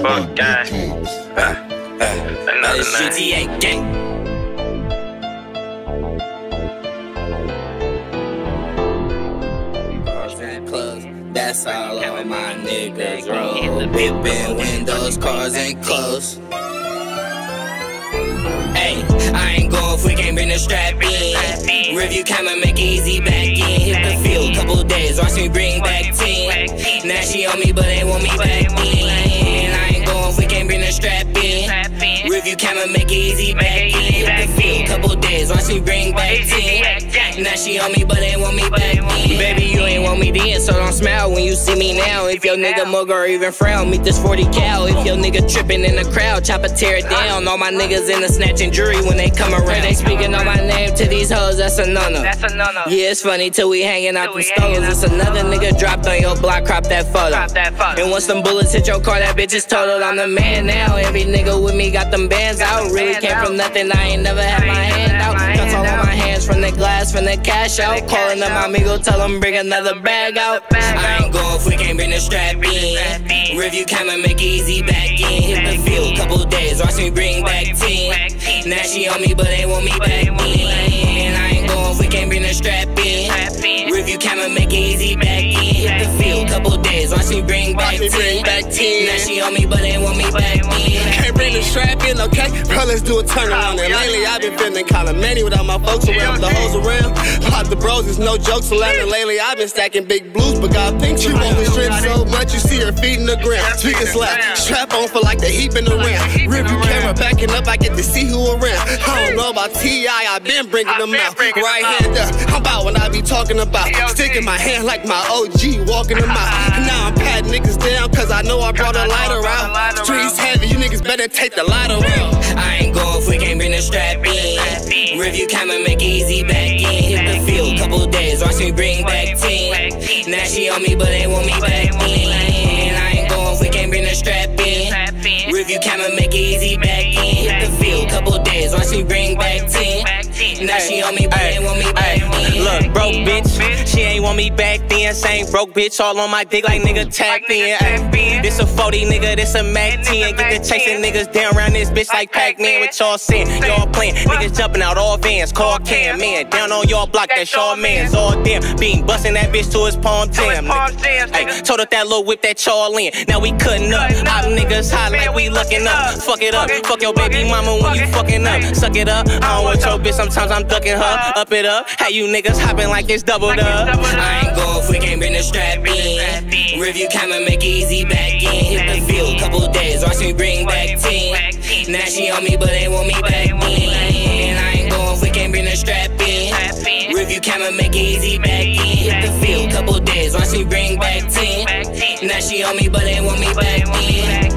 Fuck gang. Another GTA gang. That's all on my niggas roll. Whipping windows, cars ain't close. Hey, I ain't going if we can't bring the strap in. Review camera, make it easy back in. Hit the field, couple days, watch me bring back 10. Now she on me, but they want me back in. I ain't going if we can't bring the strap in. Review camera, make it easy back in. Hit the field, couple days, watch me bring back 10. Now she on me, but they want me back in. Baby, you ain't want me then, so don't smile when you see me now. If your nigga mug or even frown, meet this 40 cal. If your nigga trippin' in the crowd, chopper tear it down. All my niggas in the snatching jury when they come around. They speaking on my name to these hoes, that's a no-no. Yeah, it's funny till we hanging out them stones. It's another nigga dropped on your block, crop that photo. And once them bullets hit your car, that bitch is totaled. I'm the man now, every nigga with me got them bands out. Really came from nothing, I ain't never had my hand out. Cuts all on my hands from the glass, from the cash out. Calling up my amigo, tell them bring another bag out. I ain't going if we can't bring the strap in. Review camera, make it easy back in. Hit the field, couple days, watch me bring back 10. Now she on me, but they want me back in. I ain't going if we can't bring the strap in. Review camera, make it easy back in. Hit the field, couple days, watch me bring back 10. Now she on me, but they want me back in. Can't bring the strap in, okay? Bro, let's do a turnaround. And lately I've been feeling kinda manny without my folks around, with the hoes around. Pop the bros, it's no jokes allowed. And lately I've been stacking big blues, but God thinks she won't strip so much you see her feet in the ground. Speakers loud, strap on for like the heap in the round. Review camera backing up, I get to see who around. I don't know about T.I., I been bringing them out. Right hand up, I'm about what I be talking about. Sticking my hand like my OG, walking them out. Now I'm patting niggas down, cause I know I brought a lighter out. Streets heavy, you niggas better take the lighter out. I ain't going if we can't bring the strap in. Review camera, make it easy back in. Hit the field, couple days, watch me bring back 10. Now she on me, but they want me back in. I ain't going if we can't bring the strap in. Review camera, make it easy back in. Hit the field, couple days, watch me bring back 10. Now she on me, but they want me back in. Look, broke bitch, she ain't want me back then. Same broke bitch, all on my dick like nigga tapped in. This a 40 nigga, this a Mac 10. Get to chasing niggas down around this bitch like Pac-Man. What y'all saying? Y'all playing, niggas jumping out all vans. Call Cam, man, down on y'all block, that's y'all man's. All damn, being busting that bitch to his palm jam. Ay, told her that little whip that y'all in. Now we cutting up, hot niggas hot like we looking up. Fuck it up, fuck your baby mama when you fucking up. Suck it up, I don't want your bitch, sometimes I'm ducking her. Up it up, how you niggas hopping like it's doubled up. I ain't going if we can't bring the strap in. Review camera, make it easy back in. Hit the field, couple days, watch me bring back 10. Now she on me, but they want me back in. I ain't going if we can't bring the strap in. Review camera, make it easy back in. Hit the field, couple days, watch me bring back 10. Now she on me, but they want me back in.